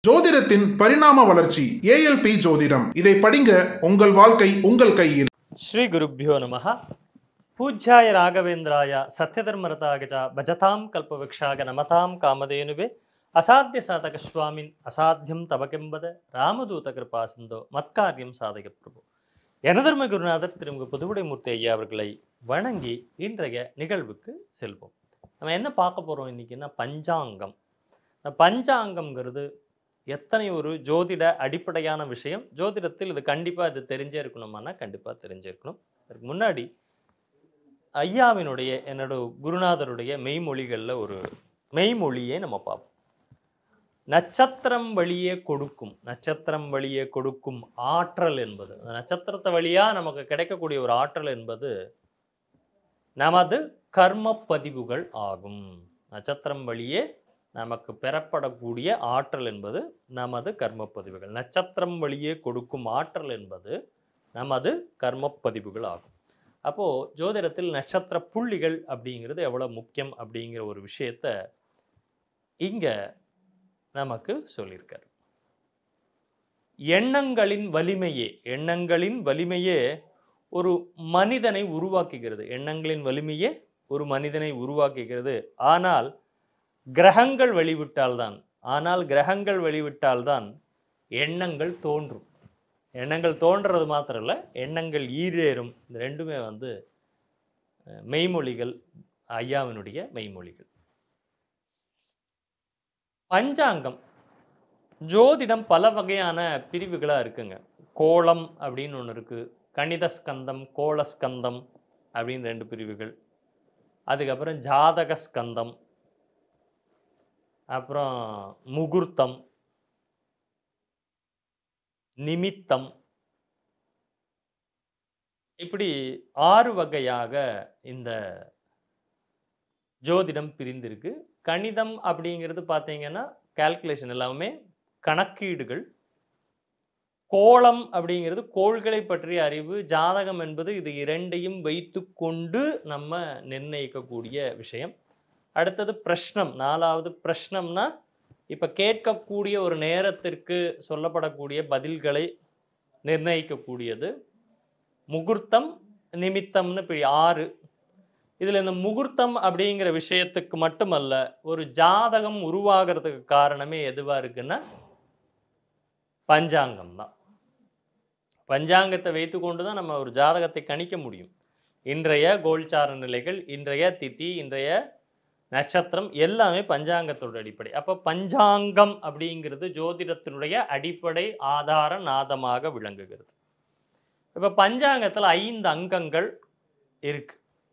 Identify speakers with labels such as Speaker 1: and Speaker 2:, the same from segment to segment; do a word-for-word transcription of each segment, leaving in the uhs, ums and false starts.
Speaker 1: ஜோதிடத்தின் பரிணாம வளர்ச்சி ஏஎல்பி ஜோதிடம். இதை படிங்க, உங்கள் வாழ்க்கை உங்கள் கையில்.
Speaker 2: ஸ்ரீ குருப்யோ நமஹ. பூஜ்யாய ராகவேந்திராய சத்யதர்மரதாகஜ பஜதாம் கல்பவிக்ஷாக நமதாம் காமதேனுவே அசாத்திய சாதக சுவாமின் அசாத்தியம் தவகெம்பத ராமதூத கிருபா சிந்தோ மத்காரியம் சாதக பிரபு. எனதர்ம குருநாதர் திருமுக புதுவுடைமூர்த்தி ஐயா அவர்களை வணங்கி இன்றைய நிகழ்வுக்கு செல்வோம். நம்ம என்ன பார்க்க போறோம் இன்னைக்குன்னா பஞ்சாங்கம். பஞ்சாங்கம்ங்கிறது எத்தனை ஒரு ஜோதிட அடிப்படையான விஷயம். ஜோதிடத்தில் இது கண்டிப்பாக இது தெரிஞ்சே இருக்கணுமானா கண்டிப்பாக தெரிஞ்சிருக்கணும். அதுக்கு முன்னாடி ஐயாவினுடைய என்னோட குருநாதருடைய மெய்மொழிகளில் ஒரு மெய்மொழியை நம்ம பார்ப்போம். நட்சத்திரம் வழியே கொடுக்கும் நட்சத்திரம் வழியே கொடுக்கும் ஆற்றல் என்பது, நட்சத்திரத்தை வழியாக நமக்கு கிடைக்கக்கூடிய ஒரு ஆற்றல் என்பது நமது கர்ம பதிவுகள் ஆகும். நட்சத்திரம் வழியே நமக்கு பெறப்படக்கூடிய ஆற்றல் என்பது நமது கர்ம பதிவுகள். நட்சத்திரம் வழியே கொடுக்கும் ஆற்றல் என்பது நமது கர்ம பதிவுகள் ஆகும். அப்போது ஜோதிடத்தில் நட்சத்திர புள்ளிகள் அப்படிங்கிறது எவ்வளோ முக்கியம் அப்படிங்கிற ஒரு விஷயத்த இங்கே நமக்கு சொல்லியிருக்காரு. எண்ணங்களின் வலிமையே எண்ணங்களின் வலிமையே ஒரு மனிதனை உருவாக்குகிறது. எண்ணங்களின் வலிமையே ஒரு மனிதனை உருவாக்குகிறது. ஆனால் கிரகங்கள் வெளிவிட்டால்தான் ஆனால் கிரகங்கள் வெளிவிட்டால்தான் எண்ணங்கள் தோன்றும். எண்ணங்கள் தோன்றது மாத்திரம் இல்லை, எண்ணங்கள் ஈரேறும். இந்த ரெண்டுமே வந்து மெய்மொழிகள், ஐயாவினுடைய மெய்மொழிகள். பஞ்சாங்கம் ஜோதிடம் பல வகையான பிரிவுகளாக இருக்குங்க. கோளம் அப்படின்னு ஒன்று இருக்குது, கணித ஸ்கந்தம், கோளஸ்கந்தம் அப்படின்னு ரெண்டு பிரிவுகள். அதுக்கப்புறம் ஜாதக ஸ்கந்தம், அப்புறம் முகூர்த்தம், நிமித்தம், இப்படி ஆறு வகையாக இந்த ஜோதிடம் பிரிந்திருக்கு. கணிதம் அப்படிங்கிறது பார்த்தீங்கன்னா கால்குலேஷன், எல்லாமே கணக்கீடுகள். கோளம் அப்படிங்கிறது கோள்களை பற்றிய அறிவு. ஜாதகம் என்பது இது இரண்டையும் வைத்து கொண்டு நம்ம நிர்ணயிக்கக்கூடிய விஷயம். அடுத்தது பிரஷ்னம். நாலாவது பிரஷ்னம்னா இப்போ கேட்கக்கூடிய ஒரு நேரத்திற்கு சொல்லப்படக்கூடிய பதில்களை நிர்ணயிக்கக்கூடியது. முகூர்த்தம், நிமித்தம்னு இப்படி ஆறு. இதில் இந்த முகூர்த்தம் அப்படிங்கிற விஷயத்துக்கு மட்டுமல்ல, ஒரு ஜாதகம் உருவாகிறதுக்கு காரணமே எதுவாக இருக்குன்னா பஞ்சாங்கம் தான். பஞ்சாங்கத்தை வைத்து கொண்டு தான் நம்ம ஒரு ஜாதகத்தை கணிக்க முடியும். இன்றைய கோல்சார நிலைகள், இன்றைய திதி, இன்றைய நட்சத்திரம் எல்லாமே பஞ்சாங்கத்தோட அடிப்படை. அப்போ பஞ்சாங்கம் அப்படிங்கிறது ஜோதிடத்தினுடைய அடிப்படை ஆதார நாதமாக விளங்குகிறது. இப்போ பஞ்சாங்கத்தில் ஐந்து அங்கங்கள் இருக்கு.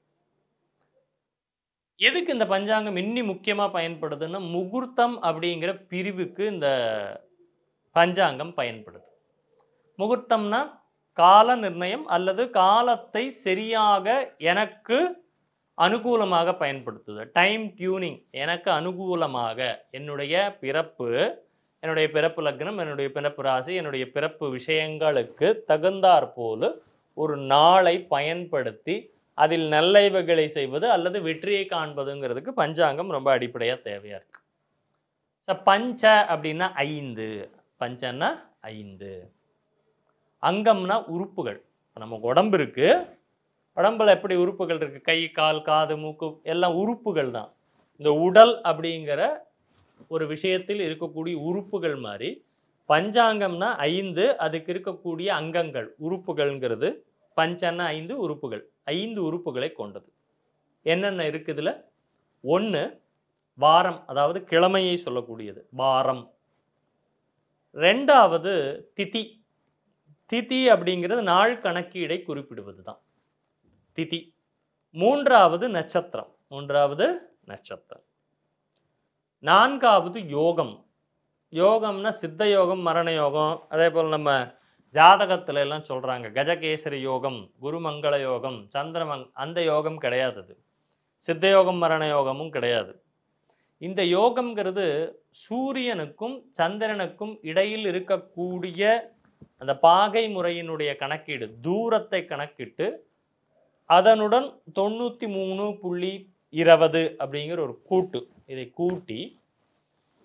Speaker 2: எதுக்கு இந்த பஞ்சாங்கம் இன்னி முக்கியமாக பயன்படுதுன்னா, முகூர்த்தம் அப்படிங்கிற பிரிவுக்கு இந்த பஞ்சாங்கம் பயன்படுது. முகூர்த்தம்னா கால நிர்ணயம் அல்லது காலத்தை சரியாக எனக்கு அனுகூலமாக பயன்படுத்துது. Time tuning. எனக்கு அனுகூலமாக என்னுடைய பிறப்பு, என்னுடைய பிறப்பு லக்னம், என்னுடைய பிறப்பு ராசி, என்னுடைய பிறப்பு விஷயங்களுக்கு தகுந்தாற் போல ஒரு நாளை பயன்படுத்தி அதில் நல்லவைகளை செய்வது அல்லது வெற்றியை காண்பதுங்கிறதுக்கு பஞ்சாங்கம் ரொம்ப அடிப்படையாக தேவையாக இருக்கு. ஸோ பஞ்ச அப்படின்னா ஐந்து. பஞ்சன்னா ஐந்து. அங்கம்னா உறுப்புகள். நமக்கு உடம்பு இருக்கு, உடம்புல எப்படி உறுப்புகள் இருக்கு? கை, கால், காது, மூக்கு எல்லாம் உறுப்புகள் தான். இந்த உடல் அப்படிங்கிற ஒரு விஷயத்தில் இருக்கக்கூடிய உறுப்புகள் மாதிரி பஞ்சாங்கம்னா ஐந்து, அதுக்கு இருக்கக்கூடிய அங்கங்கள் உறுப்புகள்ங்கிறது. பஞ்சன்னா ஐந்து உறுப்புகள், ஐந்து உறுப்புகளை கொண்டது. என்னென்ன இருக்குதுல? ஒன்று வாரம், அதாவது கிழமையை சொல்லக்கூடியது வாரம். ரெண்டாவது திதி. திதி அப்படிங்கிறது நாள் கணக்கீடை குறிப்பிடுவது தான் திதி. மூன்றாவது நட்சத்திரம். மூன்றாவது நட்சத்திரம். நான்காவது யோகம். யோகம்னா சித்த யோகம், மரண யோகம். அதே போல் நம்ம ஜாதகத்துல எல்லாம் சொல்றாங்க கஜகேசரி யோகம், குருமங்கள யோகம், சந்திரமங் அந்த யோகம் கிடையாது. அது சித்த யோகம், மரண யோகமும் கிடையாது. இந்த யோகம்ங்கிறது சூரியனுக்கும் சந்திரனுக்கும் இடையில் இருக்கக்கூடிய அந்த பாகை முறையினுடைய கணக்கீடு, தூரத்தை கணக்கிட்டு அதனுடன் தொண்ணூற்றி மூணு புள்ளி இருபது அப்படிங்கிற ஒரு கூட்டு, இதை கூட்டி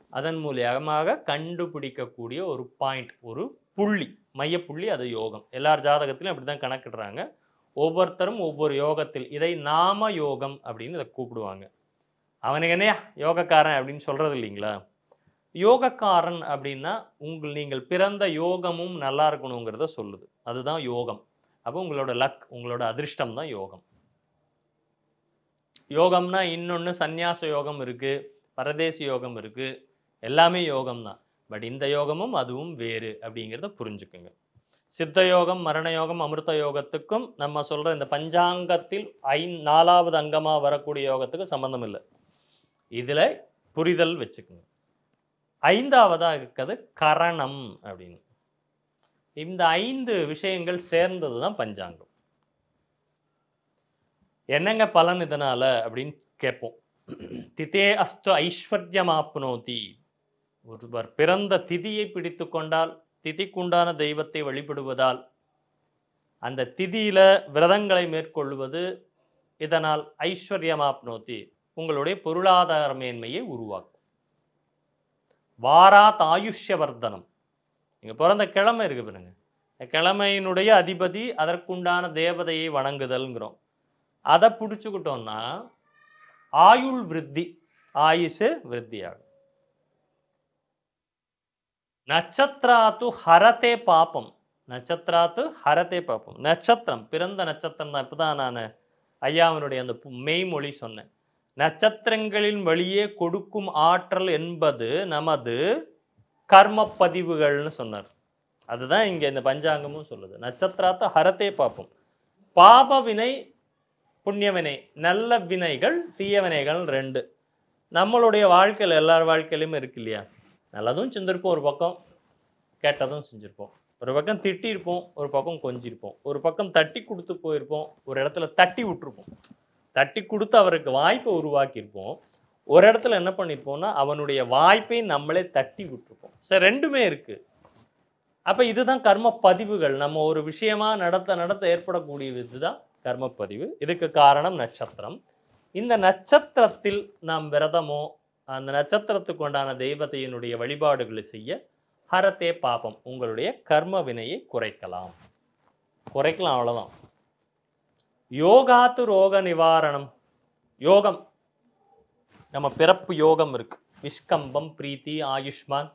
Speaker 2: அதன் மூலியமாக கண்டுபிடிக்கக்கூடிய ஒரு பாயிண்ட், ஒரு புள்ளி, மையப்புள்ளி, அது யோகம். எல்லார் ஜாதகத்திலும் அப்படி தான் கணக்கிடுறாங்க. ஒவ்வொருத்தரும் ஒவ்வொரு யோகத்தில் இதை நாம யோகம் அப்படின்னு இதை கூப்பிடுவாங்க. அவனுக்கு என்னையா யோகக்காரன் அப்படின்னு சொல்றது இல்லைங்களா? யோகக்காரன் அப்படின்னா உங்கள் நீங்கள் பிறந்த யோகமும் நல்லா இருக்கணுங்கிறத சொல்லுது. அதுதான் யோகம். அப்போ உங்களோட லக், உங்களோட அதிர்ஷ்டம் தான் யோகம். யோகம்னா இன்னொன்று சந்நியாச யோகம் இருக்கு, பரதேசி யோகம் இருக்கு, எல்லாமே யோகம் தான். பட் இந்த யோகமும் அதுவும் வேறு அப்படிங்கிறத புரிஞ்சுக்குங்க. சித்த யோகம், மரண யோகம், அமிர்த யோகத்துக்கும் நம்ம சொல்ற இந்த பஞ்சாங்கத்தில் ஐ நாலாவது அங்கமா வரக்கூடிய யோகத்துக்கு சம்பந்தம் இல்லை. இதுல புரிதல் வச்சுக்கோங்க. ஐந்தாவதா இருக்கிறது கரணம் அப்படின்னு. இந்த ஐந்து விஷயங்கள் சேர்ந்தது தான் பஞ்சாங்கம். என்னங்க பலன் இதனால அப்படின்னு கேட்போம். திதே அஸ்து ஐஸ்வர்யமாப்னோதி. ஒருவர் பிறந்த திதியை பிடித்து கொண்டால், திதிக்குண்டான தெய்வத்தை வழிபடுவதால், அந்த திதியில விரதங்களை மேற்கொள்வது, இதனால் ஐஸ்வர்யமாப்னோதி, உங்களுடைய பொருளாதார மேன்மையை உருவாக்கும். வாராத் ஆயுஷ்யவர்தனம். நீங்க பிறந்த கிழமை இருக்கு பாருங்க, கிழமையினுடைய அதிபதி, அதற்குண்டான தேவதையை வணங்குதல்ங்கிறோம். அதை பிடிச்சுக்கிட்டோம்னா ஆயுள் விருத்தி, ஆயுசு விருத்தியாகும். நட்சத்திராத்து ஹரதே பாப்பம். நட்சத்திராத்து ஹரதே பாப்பம். நட்சத்திரம், பிறந்த நட்சத்திரம் தான். இப்பதான் நான் ஐயாவினுடைய அந்த மெய்மொழி சொன்னேன். நட்சத்திரங்களின் வழியே கொடுக்கும் ஆற்றல் என்பது நமது கர்ம பதிவுகள்னு சொன்னார். அதுதான் இங்க இந்த பஞ்சாங்கமும் சொல்லுது. நட்சத்திராத்து ஹரதே பாப்பம். பாப வினை, புண்ணிய வினை, நல்ல வினைகள், தீய வினைகள் ரெண்டு நம்மளுடைய வாழ்க்கையில் எல்லார் வாழ்க்கையிலுமே இருக்கு இல்லையா? நல்லதும் செஞ்சிருப்போம், ஒரு பக்கம் கேட்டதும் செஞ்சிருப்போம், ஒரு பக்கம் திட்டிருப்போம், ஒரு பக்கம் கொஞ்சிருப்போம், ஒரு பக்கம் தட்டி கொடுத்து போயிருப்போம், ஒரு இடத்துல தட்டி விட்டுருப்போம், தட்டி கொடுத்து அவருக்கு வாய்ப்பை உருவாக்கியிருப்போம், ஒரு இடத்துல என்ன பண்ணியிருப்போம்னா அவனுடைய வாய்ப்பை நம்மளே தட்டி விட்டுருப்போம். சரி, ரெண்டுமே இருக்கு. அப்ப இதுதான் கர்ம பதிவுகள். நம்ம ஒரு விஷயமா நடத்த நடத்த ஏற்படக்கூடிய இதுதான் கர்மப்பதிவு. இதுக்கு காரணம் நட்சத்திரம். இந்த நட்சத்திரத்தில் நாம் விரதமோ, அந்த நட்சத்திரத்துக்கு உண்டான தெய்வத்தையினுடைய வழிபாடுகளை செய்ய ஹரத்தே பாபம், உங்களுடைய கர்ம வினையை குறைக்கலாம். குறைக்கலாம், அவ்வளவுதான். யோகாத்து ரோக நிவாரணம். யோகம், நம்ம பிறப்பு யோகம் இருக்கு. விஷ்கம்பம், பிரீத்தி, ஆயுஷ்மான்,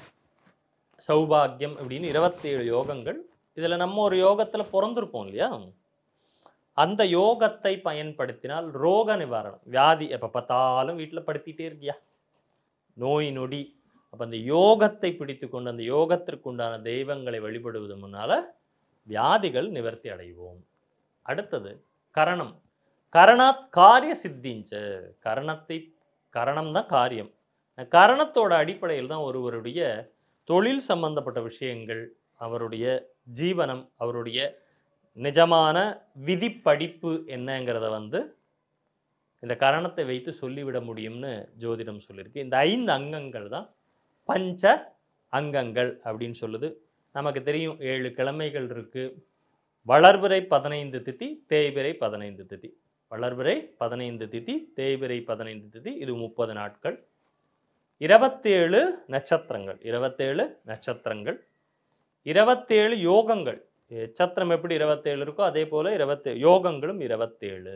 Speaker 2: சௌபாகியம் அப்படின்னு இருபத்தி ஏழு யோகங்கள். இதுல நம்ம ஒரு யோகத்துல பிறந்திருப்போம் இல்லையா? அந்த யோகத்தை பயன்படுத்தினால் ரோக நிவாரணம். வியாதி எப்ப பார்த்தாலும் வீட்டில் படுத்திட்டே இருக்கியா, நோய் நொடி. அப்ப அந்த யோகத்தை பிடித்து கொண்டு அந்த யோகத்திற்கு உண்டான தெய்வங்களை வழிபடுவது முன்னால வியாதிகள் நிவர்த்தி அடைவோம். அடுத்தது கரணம். கரணாத் காரிய சித்திஞ்ச. கரணத்தை, கரணம் தான் காரியம். கரணத்தோட அடிப்படையில் தான் ஒருவருடைய தொழில் சம்பந்தப்பட்ட விஷயங்கள், அவருடைய ஜீவனம், அவருடைய நிஜமான விதி படிப்பு என்னங்கிறத வந்து இந்த கரணத்தை வைத்து சொல்லிவிட முடியும்னு ஜோதிடம் சொல்லியிருக்கு. இந்த ஐந்து அங்கங்கள் தான் பஞ்ச அங்கங்கள் அப்படின்னு சொல்லுது. நமக்கு தெரியும் ஏழு கிழமைகள் இருக்கு. வளர்பிறை பதினைந்து திதி, தேய்பிறை பதினைந்து திதி. வளர்பிறை பதினைந்து திதி, தேய்பிறை பதினைந்து திதி, இது முப்பது நாட்கள். இருபத்தேழு நட்சத்திரங்கள், இருபத்தேழு நட்சத்திரங்கள், இருபத்தேழு யோகங்கள். நட்சத்திரம் எப்படி இருபத்தேழு இருக்கோ அதே போல இருபத்தேழு யோகங்களும் இருபத்தேழு.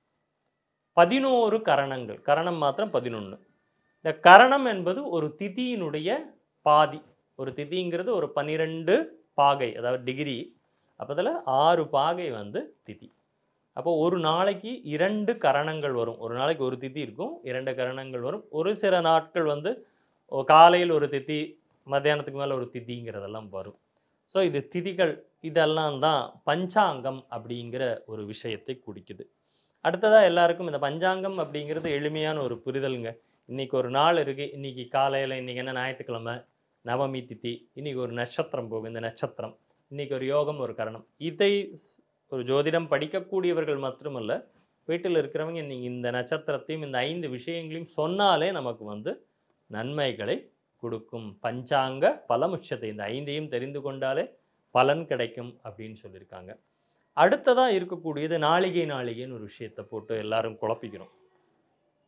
Speaker 2: பதினோரு கரணங்கள். கரணம் மாத்திரம் பதினொன்று. இந்த கரணம் என்பது ஒரு திதியினுடைய பாதி. ஒரு திதிங்கிறது ஒரு பன்னிரெண்டு பாகை, அதாவது டிகிரி. அப்போ அதில் ஆறு பாகை வந்து திதி. அப்போ ஒரு நாளைக்கு இரண்டு கரணங்கள் வரும். ஒரு நாளைக்கு ஒரு திதி இருக்கும், இரண்டு கரணங்கள் வரும். ஒரு சில நாட்கள் வந்து காலையில் ஒரு திதி, மத்தியானத்துக்கு மேலே ஒரு திதிங்கிறதெல்லாம் வரும். ஸோ இது திதிகள், இதெல்லாம் தான் பஞ்சாங்கம் அப்படிங்கிற ஒரு விஷயத்தை குடிக்குது. அடுத்ததாக எல்லாருக்கும் இந்த பஞ்சாங்கம் அப்படிங்கிறது எளிமையான ஒரு புரிதலுங்க. இன்றைக்கி ஒரு நாள் இருக்குது, இன்றைக்கி காலையில், இன்றைக்கி என்ன ஞாயிற்றுக்கிழமை, நவமி திதி, இன்றைக்கி ஒரு நட்சத்திரம் போகும், இந்த நட்சத்திரம், இன்றைக்கி ஒரு யோகம், ஒரு கரணம். இதை ஒரு ஜோதிடம் படிக்கக்கூடியவர்கள் மட்டுமல்ல, வீட்டில் இருக்கிறவங்க நீங்கள் இந்த நட்சத்திரத்தையும் இந்த ஐந்து விஷயங்களையும் சொன்னாலே நமக்கு வந்து நன்மைகளை கொடுக்கும். பஞ்சாங்க பலமுச்சத்தை, இந்த ஐந்தையும் தெரிந்து கொண்டாலே பலன் கிடைக்கும் அப்படின்னு சொல்லியிருக்காங்க. அடுத்ததாக இருக்கக்கூடியது நாளிகை. நாளிகைன்னு ஒரு விஷயத்தை போட்டு எல்லாரும் குழப்பிக்கிறோம்.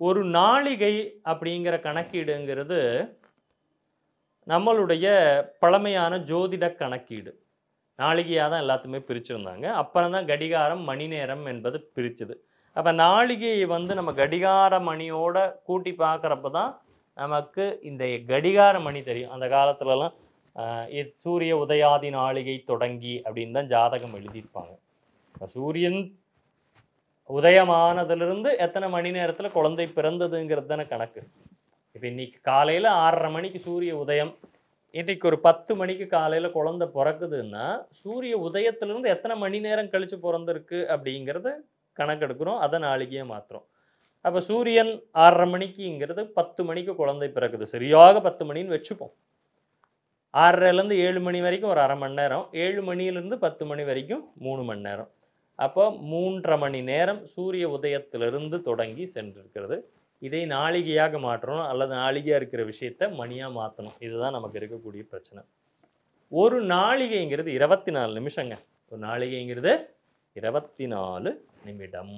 Speaker 2: ஒரு நாளிகை அப்படிங்கிற கணக்கீடுங்கிறது நம்மளுடைய பழமையான ஜோதிட கணக்கீடு. நாளிகையாக தான் எல்லாத்தையுமே பிரிச்சிருந்தாங்க. அப்புறம் தான் கடிகாரம், மணி நேரம் என்பது பிரிச்சது. அப்போ நாளிகையை வந்து நம்ம கடிகார மணியோட கூட்டி பார்க்குறப்ப தான் நமக்கு இந்த கடிகார மணி தெரியும். அந்த காலத்துலலாம் சூரிய உதயாதி நாளிகை தொடங்கி அப்படின்னு தான் ஜாதகம் எழுதியிருப்பாங்க. சூரியன் உதயமானதிலிருந்து எத்தனை மணி நேரத்தில் குழந்தை பிறந்ததுங்கிறது தானே கணக்கு. இப்போ இன்னைக்கு காலையில் ஆறரை மணிக்கு சூரிய உதயம், இன்னைக்கு ஒரு பத்து மணிக்கு காலையில் குழந்தை பிறக்குதுன்னா சூரிய உதயத்திலிருந்து எத்தனை மணி நேரம் கழித்து பிறந்திருக்கு அப்படிங்கிறத கணக்கெடுக்கிறோம். அதை நாளிகையை மாற்றுறோம். அப்போ சூரியன் ஆறரை மணிக்குங்கிறது பத்து மணிக்கு குழந்தை பிறக்குது, சரியாக பத்து மணின்னு வச்சுப்போம். ஆறரைலேருந்து ஏழு மணி வரைக்கும் ஒரு அரை மணி நேரம், ஏழு மணியிலேருந்து பத்து மணி வரைக்கும் மூணு மணி நேரம். அப்போ மூன்றரை மணி நேரம் சூரிய உதயத்திலிருந்து தொடங்கி சென்றிருக்கிறது. இதை நாளிகையாக மாற்றணும், அல்லது நாளிகையாக இருக்கிற விஷயத்த மணியாக மாற்றணும். இதுதான் நமக்கு இருக்கக்கூடிய பிரச்சனை. ஒரு நாளிகைங்கிறது இருபத்தி நாலு நிமிஷங்க. ஒரு நாளிகைங்கிறது இருபத்தி நாலு நிமிடம்.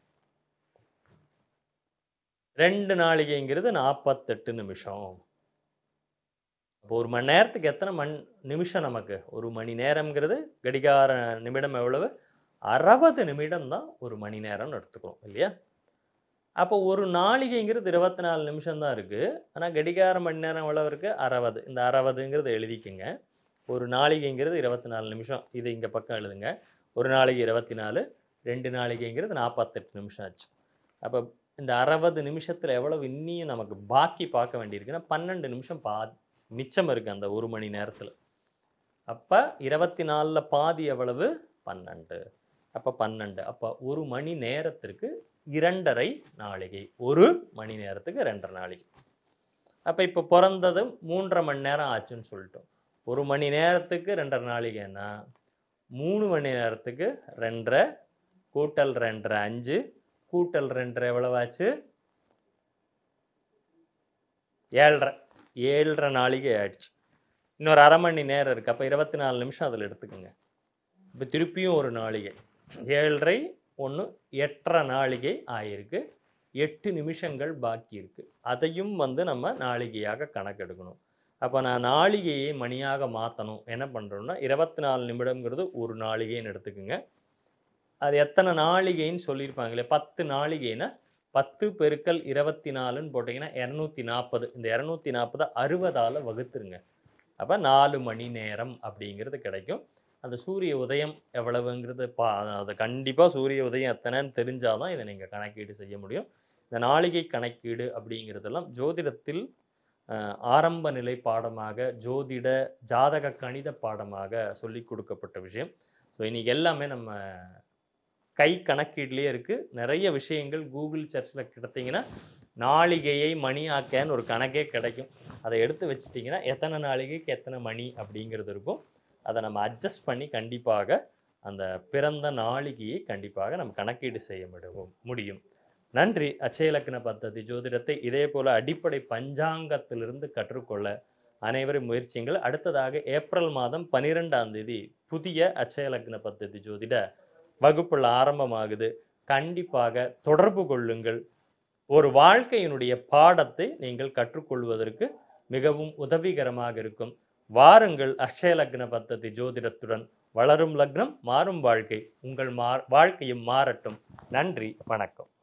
Speaker 2: ரெண்டு நாளிகைங்கிறது நாற்பத்தெட்டு நிமிஷம். இப்போ ஒரு மணி நேரத்துக்கு எத்தனை மண் நிமிஷம் நமக்கு? ஒரு மணி நேரம்ங்கிறது கடிகார நிமிடம் எவ்வளவு? அறுபது நிமிடம் தான் ஒரு மணி நேரம்னு எடுத்துக்கிறோம் இல்லையா? அப்போ ஒரு நாளிகைங்கிறது இருபத்தி நாலு நிமிஷம் தான் இருக்குது. ஆனால் கடிகார மணி நேரம் எவ்வளோ இருக்குது? அறுபது. இந்த அறுபதுங்கிறது எழுதிக்குங்க. ஒரு நாளிகைங்கிறது இருபத்தி நாலு நிமிஷம். இது இங்கே பக்கம் எழுதுங்க. ஒரு நாளிகை இருபத்தி நாலு, ரெண்டு நாளிகைங்கிறது நாற்பத்தெட்டு நிமிஷம் ஆச்சு. அப்போ இந்த அறுபது நிமிஷத்தில் எவ்வளவு இன்னியும் நமக்கு பாக்கி பார்க்க வேண்டியிருக்குன்னா பன்னெண்டு நிமிஷம் பா மிச்சம் இருக்குது அந்த ஒரு மணி நேரத்தில். அப்போ இருபத்தி நாலில் பாதி எவ்வளவு? பன்னெண்டு. அப்போ பன்னெண்டு. அப்போ ஒரு மணி நேரத்திற்கு இரண்டரை நாளிகை. ஒரு மணி நேரத்துக்கு ரெண்டரை நாளிகை. அப்போ இப்போ பிறந்தது மூன்றரை மணி நேரம் ஆச்சுன்னு சொல்லிட்டோம். ஒரு மணி நேரத்துக்கு ரெண்டரை நாளிகைன்னா மூணு மணி நேரத்துக்கு ரெண்டரை கூட்டல் ரெண்டரை அஞ்சு, கூட்டல் ரெண்டரை எவ்வளவாச்சு? ஏழரை. ஏழரை நாளிகை ஆயிடுச்சு. இன்னொரு அரை மணி நேரம் இருக்குது. அப்போ இருபத்தி நாலு நிமிஷம் அதில் எடுத்துக்கோங்க. இப்போ திருப்பியும் ஒரு நாளிகை. ஏழரை ஒன்று எட்டரை நாளிகை ஆயிருக்கு. எட்டு நிமிஷங்கள் பாக்கி இருக்குது. அதையும் வந்து நம்ம நாளிகையாக கணக்கெடுக்கணும். அப்போ நான் நாளிகையை மணியாக மாற்றணும். என்ன பண்ணுறோம்னா இருபத்தி நாலு நிமிடங்கிறது ஒரு நாளிகைன்னு எடுத்துக்கோங்க. அது எத்தனை நாளிகைன்னு சொல்லியிருப்பாங்களே, பத்து நாளிகைன்னா பத்து பெருக்கல் இருபத்தி நாலுன்னு போட்டிங்கன்னா இரநூத்தி நாற்பது. இந்த இரநூத்தி நாற்பதை அறுபதால் வகுத்துருங்க. அப்போ நாலு மணி நேரம் அப்படிங்கிறது கிடைக்கும். அந்த சூரிய உதயம் எவ்வளவுங்கிறது பா அதை கண்டிப்பாக சூரிய உதயம் எத்தனைன்னு தெரிஞ்சால் தான் இதை நீங்கள் கணக்கீடு செய்ய முடியும். இந்த நாளிகை கணக்கீடு அப்படிங்கிறதெல்லாம் ஜோதிடத்தில் ஆரம்ப நிலை பாடமாக, ஜோதிட ஜாதக கணித பாடமாக சொல்லி கொடுக்கப்பட்ட விஷயம். ஸோ இன்றைக்கி எல்லாமே நம்ம கை கணக்கீட்லேயே இருக்குது. நிறைய விஷயங்கள் கூகுள் சர்ச்சில் கிடைத்தீங்கன்னா நாளிகையை மணி ஆக்கன்னு ஒரு கணக்கே கிடைக்கும். அதை எடுத்து வச்சிட்டிங்கன்னா எத்தனை நாளிகைக்கு எத்தனை மணி அப்படிங்கிறது இருக்கும். அதை நம்ம அட்ஜஸ்ட் பண்ணி கண்டிப்பாக அந்த பிறந்த நாளிகையை கண்டிப்பாக நம்ம கணக்கீடு செய்ய முடியும். நன்றி. அட்சயலக்ன பத்ததி ஜோதிடத்தை இதே போல் அடிப்படை பஞ்சாங்கத்திலிருந்து கற்றுக்கொள்ள அனைவரும் முயற்சிங்கள். அடுத்ததாக ஏப்ரல் மாதம் பன்னிரெண்டாம் தேதி புதிய அட்சயலக்ன பத்ததி ஜோதிட வகுப்புகள் ஆரம்பமாகுது. கண்டிப்பாக தொடர்பு கொள்ளுங்கள். ஒரு வாழ்க்கையினுடைய பாடத்தை நீங்கள் கற்றுக்கொள்வதற்கு மிகவும் உதவிகரமாக இருக்கும். வாருங்கள். அட்சயலக்ன பத்ததி ஜோதிடத்துடன் வளரும் லக்னம், மாறும் வாழ்க்கை. உங்கள் மா வாழ்க்கையும் மாறட்டும். நன்றி. வணக்கம்.